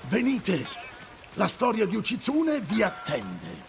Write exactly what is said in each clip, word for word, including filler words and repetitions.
Venite! La storia di Uchitsune vi attende.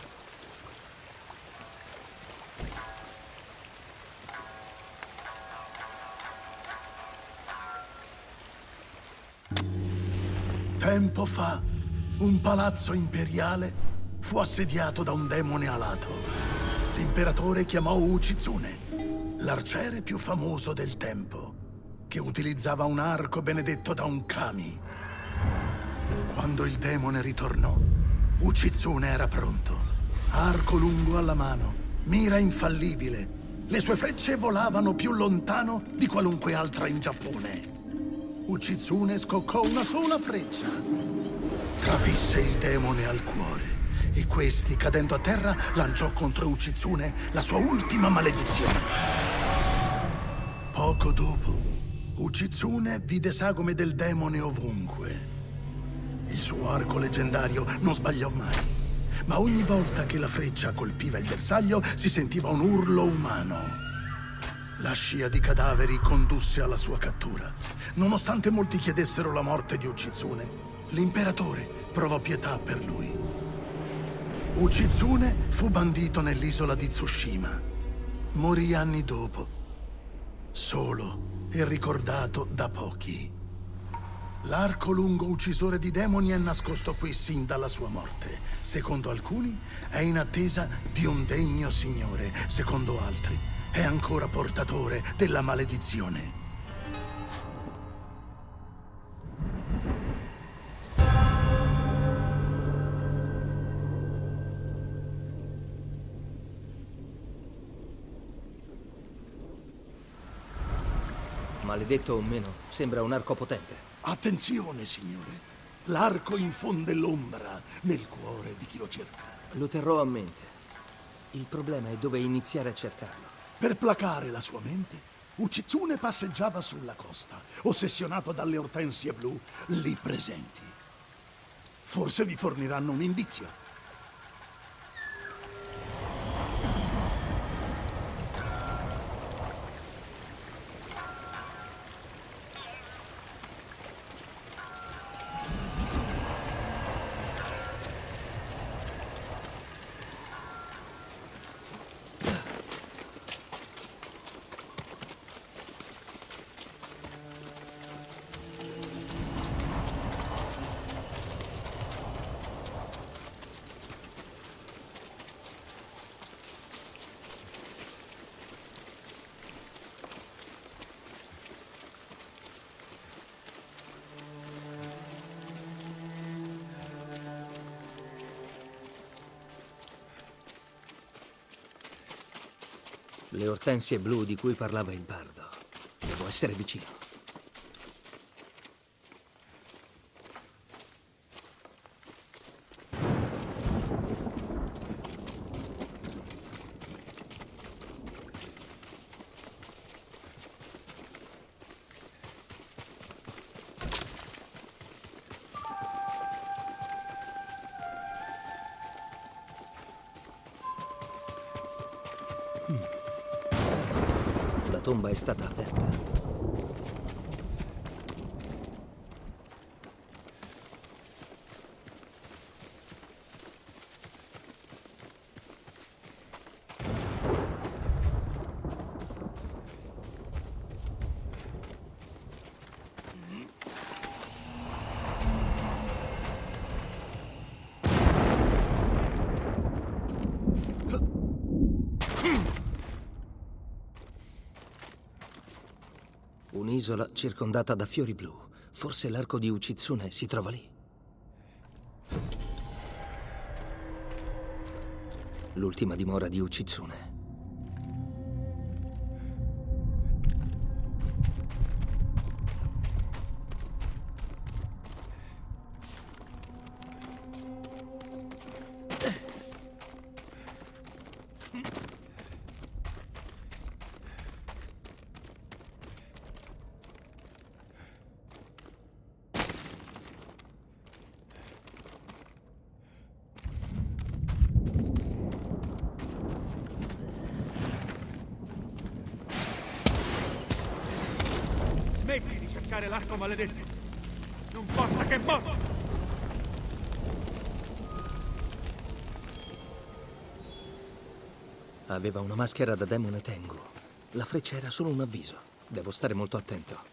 Tempo fa, un palazzo imperiale fu assediato da un demone alato. L'imperatore chiamò Uchitsune, l'arciere più famoso del tempo, che utilizzava un arco benedetto da un kami. Quando il demone ritornò, Uchitsune era pronto. Arco lungo alla mano, mira infallibile. Le sue frecce volavano più lontano di qualunque altra in Giappone. Uchitsune scoccò una sola freccia. Trafisse il demone al cuore e questi, cadendo a terra, lanciò contro Uchitsune la sua ultima maledizione. Poco dopo, Uchitsune vide sagome del demone ovunque. Il suo arco leggendario non sbagliò mai, ma ogni volta che la freccia colpiva il bersaglio si sentiva un urlo umano. La scia di cadaveri condusse alla sua cattura. Nonostante molti chiedessero la morte di Uchitsune, l'imperatore provò pietà per lui. Uchitsune fu bandito nell'isola di Tsushima. Morì anni dopo, solo e ricordato da pochi. L'arco lungo uccisore di demoni è nascosto qui sin dalla sua morte. Secondo alcuni è in attesa di un degno signore, secondo altri è ancora portatore della maledizione. Maledetto o meno, sembra un arco potente. Attenzione, signore. L'arco infonde l'ombra nel cuore di chi lo cerca. Lo terrò a mente. Il problema è dove iniziare a cercarlo. Per placare la sua mente, Uchitsune passeggiava sulla costa, ossessionato dalle ortensie blu lì presenti. Forse vi forniranno un indizio. Le ortensie blu di cui parlava il bardo. Devo essere vicino. La tomba è stata aperta. Un'isola circondata da fiori blu. Forse l'arco di Uchitsune si trova lì. L'ultima dimora di Uchitsune. Smetti di cercare l'arco maledetto! Non porta che morte! Aveva una maschera da demone Tengu. La freccia era solo un avviso. Devo stare molto attento.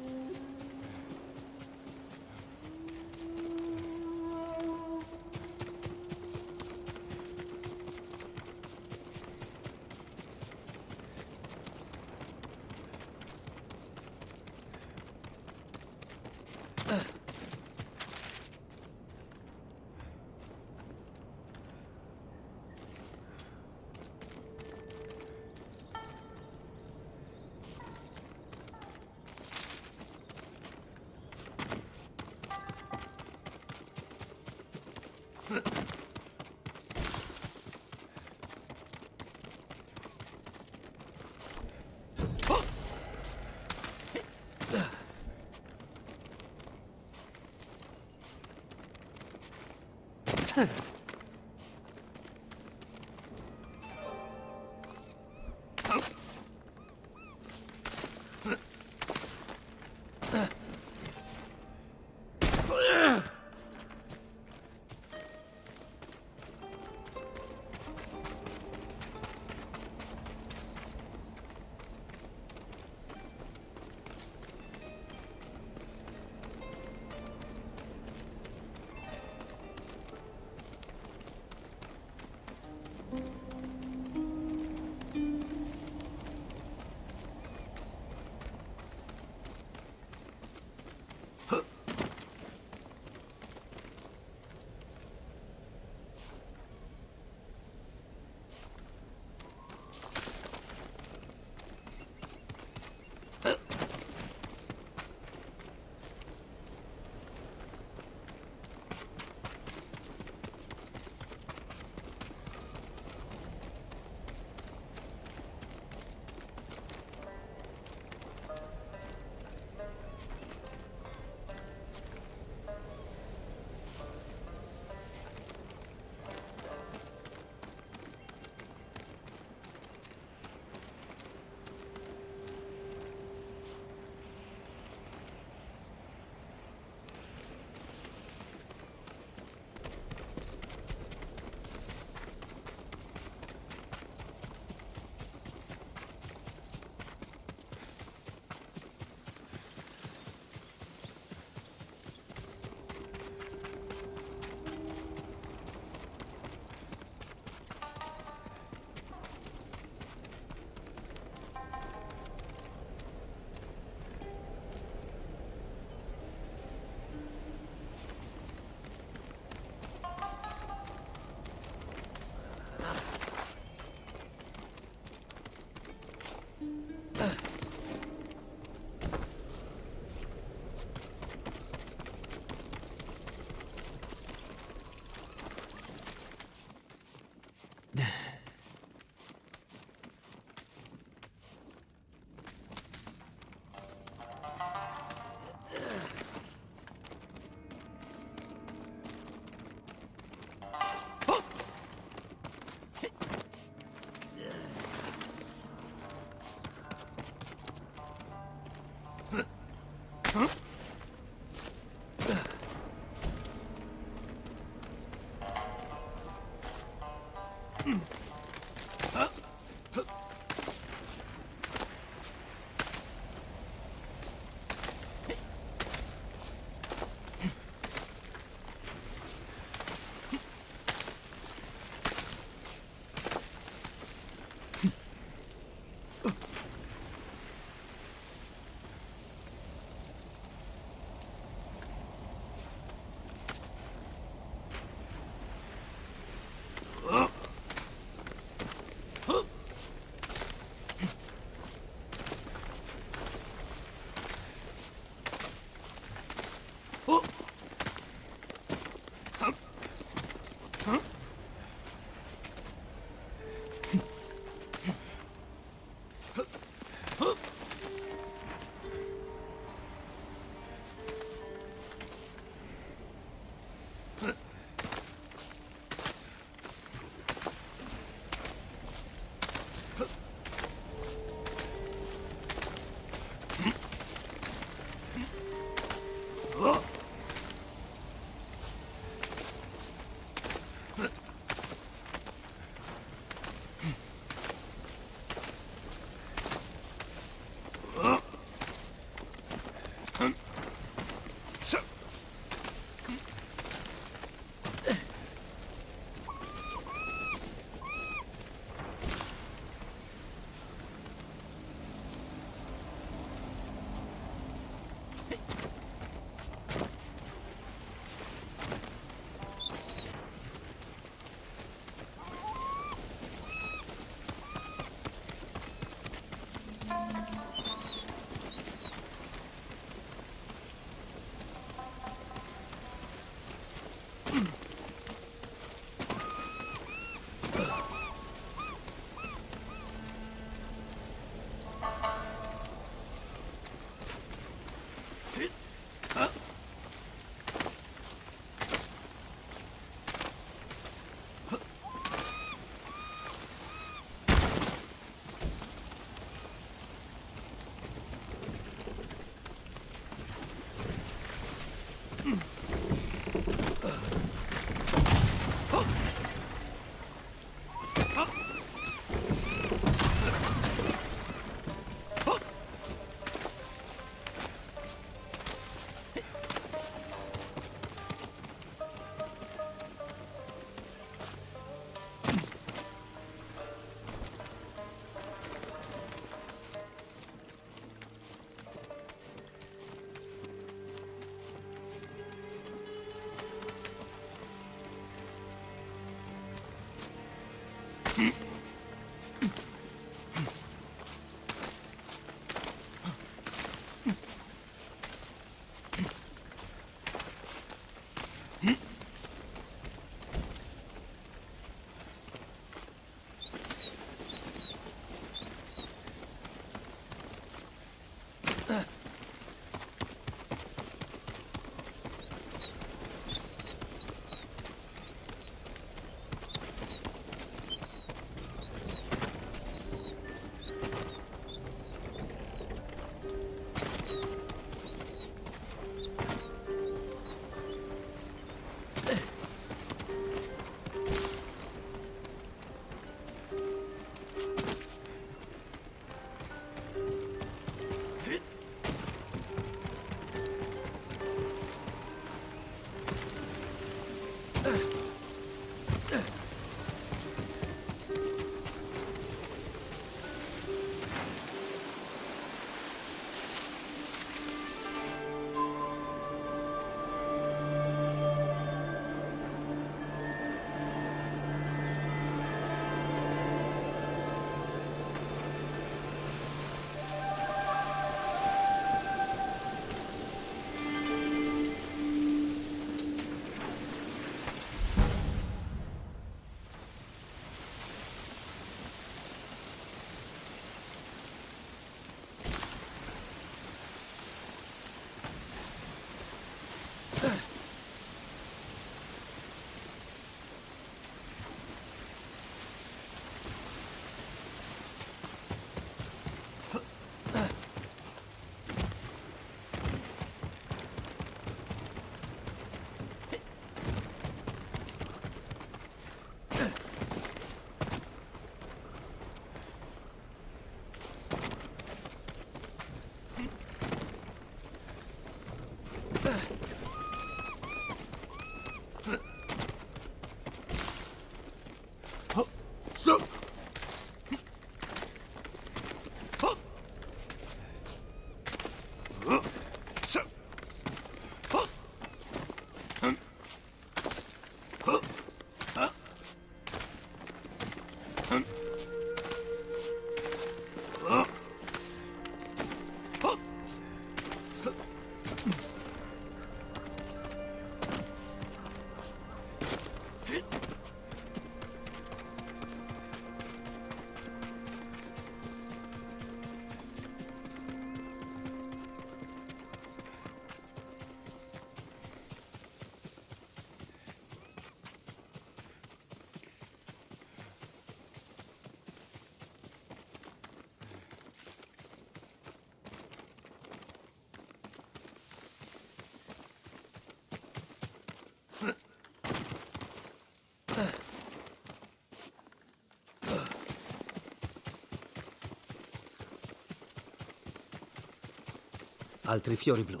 Altri fiori blu.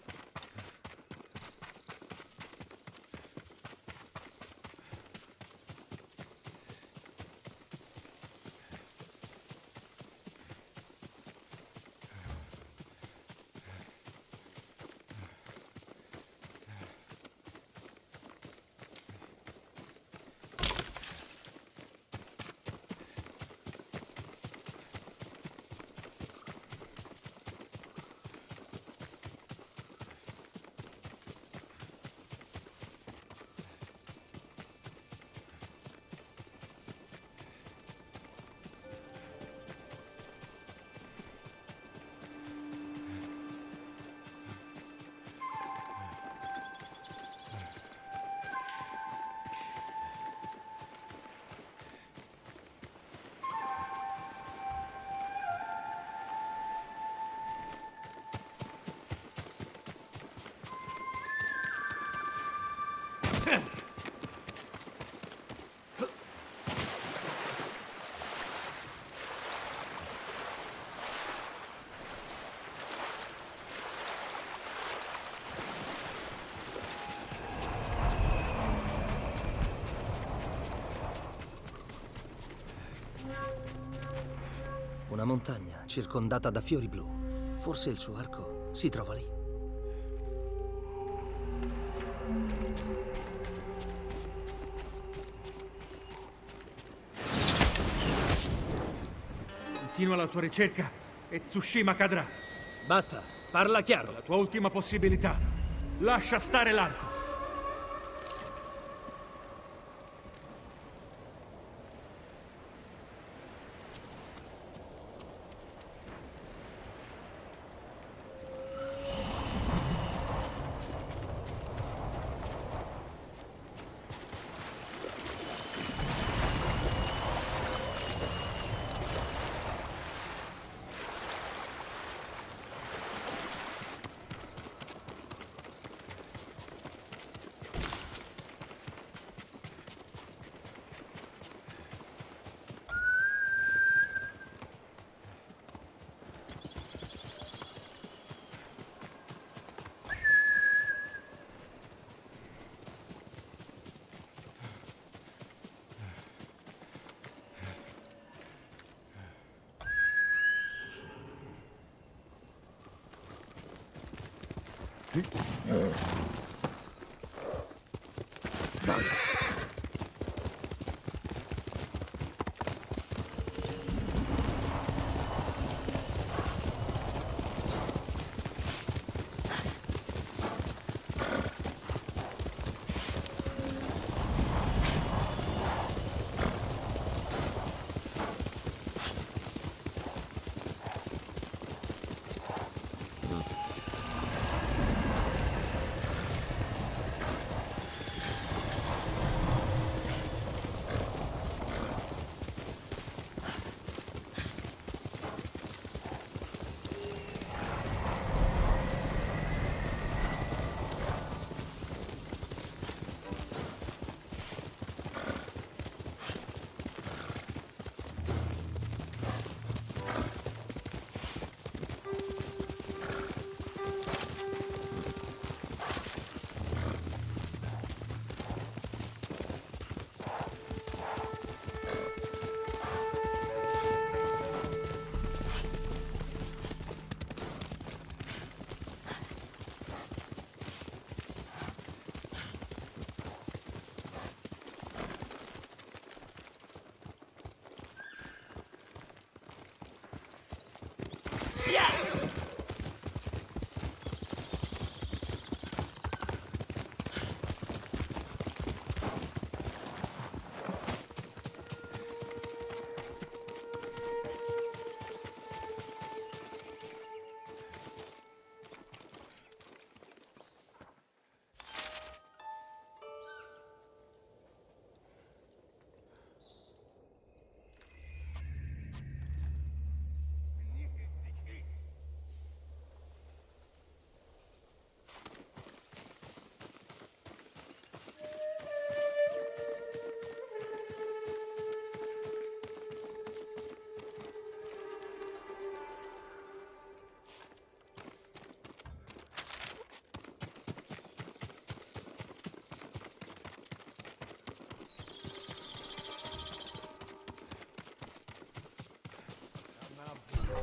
Una montagna circondata da fiori blu. Forse il suo arco si trova lì. Continua la tua ricerca e Tsushima cadrà. Basta, parla chiaro. La tua ultima possibilità. Lascia stare l'arco.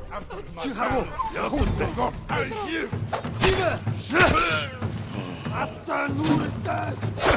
하고 여섯대 알지 지금 아따 누르다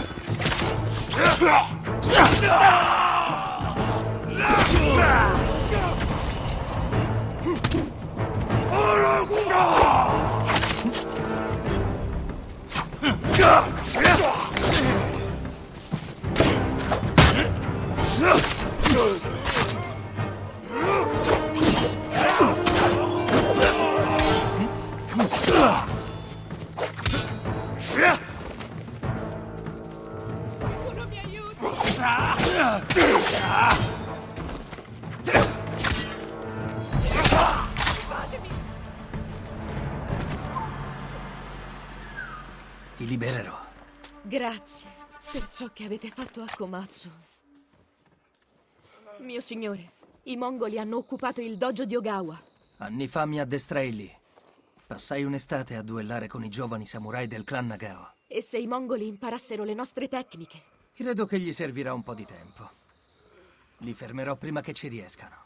Ti libererò. Grazie per ciò che avete fatto a Komatsu. Mio signore, i mongoli hanno occupato il dojo di Ogawa. Anni fa mi addestrai lì. Passai un'estate a duellare con i giovani samurai del clan Nagao. E se i mongoli imparassero le nostre tecniche? Credo che gli servirà un po' di tempo. Li fermerò prima che ci riescano.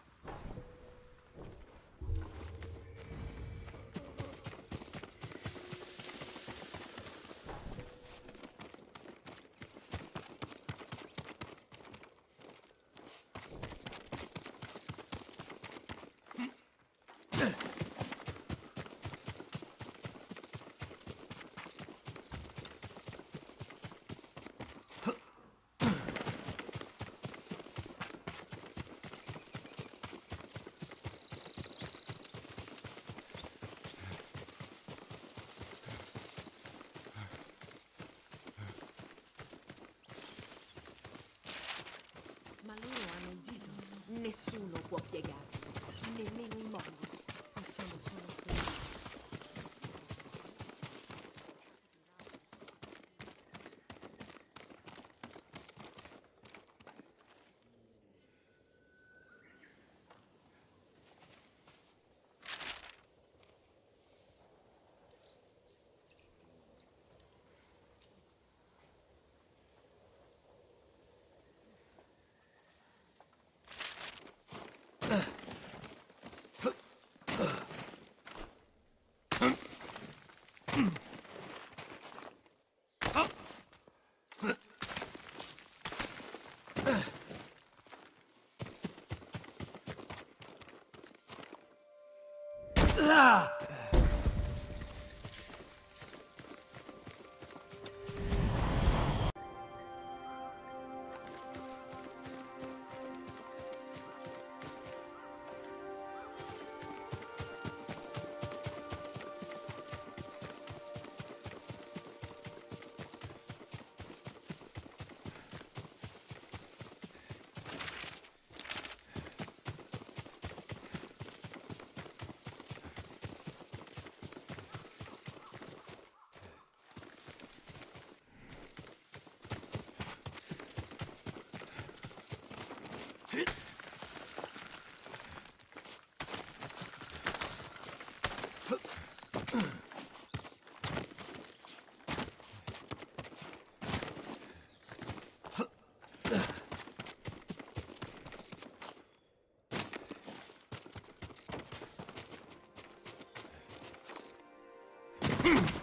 Ma loro hanno agito. Nessuno può piegarli, nemmeno i mongoli. Possiamo solo sperare. Hmm.